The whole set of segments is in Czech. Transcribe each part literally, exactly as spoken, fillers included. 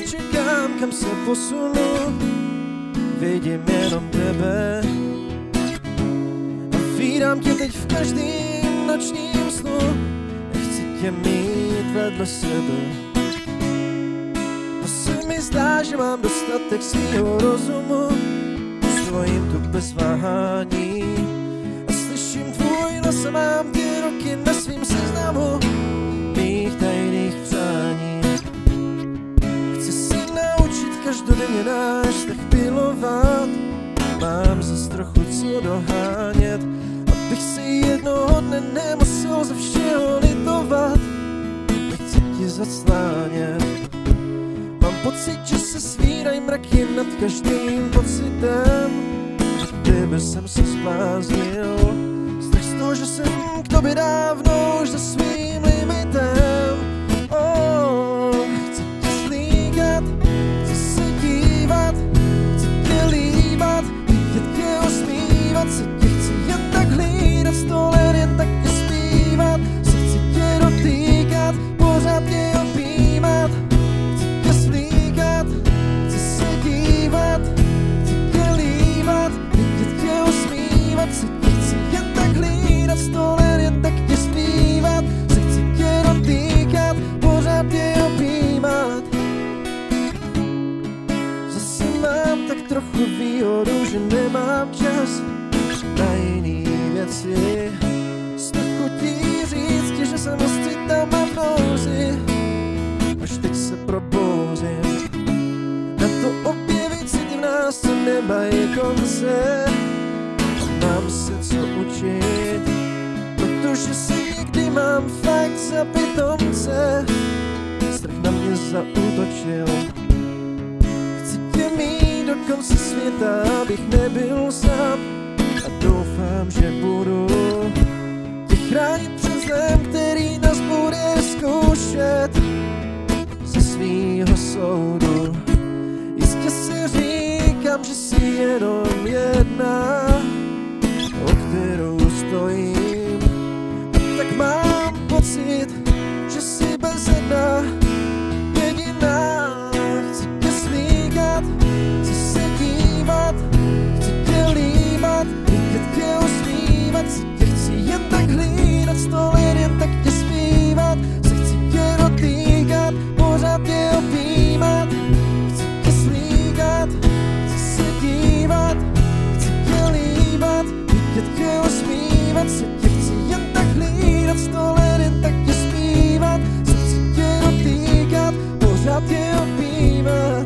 nečekám, kam se posunu, vidím jenom tebe. A vídám tě teď v každým nočním snu, chci tě mít vedle sebe. To se mi zdá, že mám dostatek svýho rozumu, stojím tu bez váhání a slyším tvůj hlas a mám ty roky na svým seznamu mých tajných přání. Chci si naučit každodenně náš vztah pilovat, mám zas trochu co dohánět, abych si jednoho dne nemusel ze všeho litovat. Nechci ti zaclánět, mám pocit, že se svírají mraky nad každým pocitem, že tebe jsem se zbláznil. Strach z toho, že jsem k tobě dávno už za svým limitem. Oh, chci tě slíkat, chci se dívat, chci tě líbat, vidět tě usmívat, se tě chci jen tak hlídat, sto let jen tak tě zpívat, se chci tě dotýkat, pořád tě objímat. Chci tě slíkat, chci se dívat, chci tě líbat, vidět tě usmívat, se tě chci jen tak hlídat, sto let jen tak tě zpívat, se chci tě dotýkat, pořád tě objímat. Zase mám tak trochu výhodu, že nemám čas na jiný věci. Snad chutí říct ti, že jsem ocitám a v nouzi, až teď se probouzím. Na to objevit city v nás, co nemají konce, a mám se co učit, protože si někdy mám fakt za pitomce. Strach na mě zaútočil, chci tě mít do konce světa, abych nebyl sám, a doufám, že budu tě chránit před zlem, který nás bude zkoušet ze svýho soudu. Jistě si říkám, že jsi jenom jedna, o kterou stojím, a tak mám pocit, že jsi bez jedna jediná. Chci tě slíkat, chci se dívat, chci tě líbat, vidět tě usmívat, se tě chci jen tak hlídat, sto let jen tak tě zpívat, se chci tě dotýkat, pořád tě objímat. Chci tě slíkat, chci se dívat, chci tě líbat, vidět tě usmívat, se tě chci jen tak hlídat, sto let jen tak tě zpívat, se chci tě dotýkat, pořád tě objímat.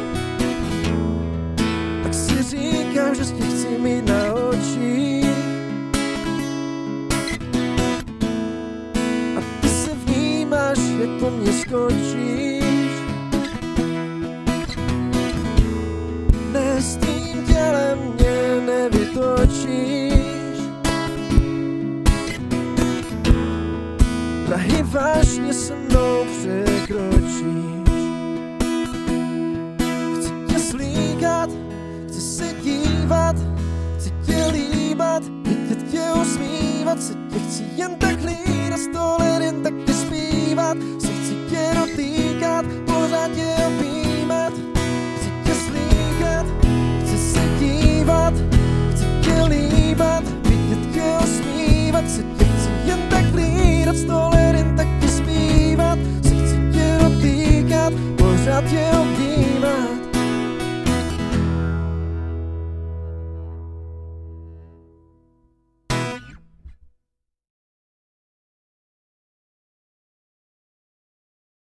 Tak si říkám, že tě chci mít na očích, a ty se vnímáš, jak po mně skočíš. Ne, s tím tělem mě nevytočíš, prahy vážně se mnou překročíš. Chci tě slíkat, chci se dívat, chci tě líbat, vidět tě usmívat, se tě chci jen tak hlídat, sto let jen tak tě zpívat, se chci tě dotýkat, pořád tě objímat. Chci tě slíkat, chci se dívat, chci tě líbat, vidět tě usmívat, se tě chci jen tak hlídat, sto let jen tak tě zpívat, se chci tě dotýkat, pořád tě